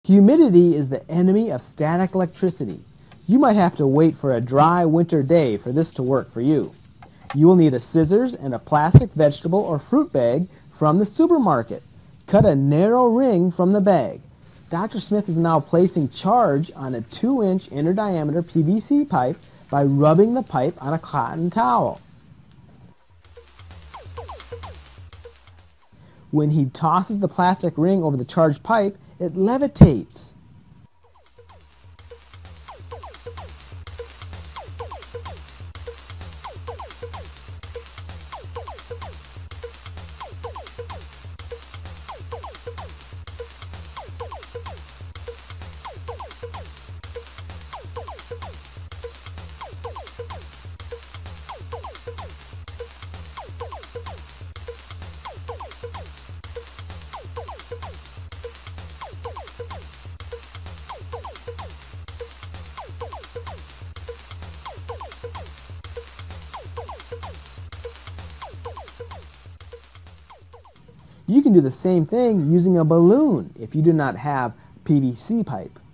Humidity is the enemy of static electricity. You might have to wait for a dry winter day for this to work for you. You will need a scissors and a plastic vegetable or fruit bag from the supermarket. Cut a narrow ring from the bag. Dr. Smith is now placing charge on a 2-inch inner diameter PVC pipe by rubbing the pipe on a cotton towel. When he tosses the plastic ring over the charged pipe, it levitates. You can do the same thing using a balloon if you do not have PVC pipe.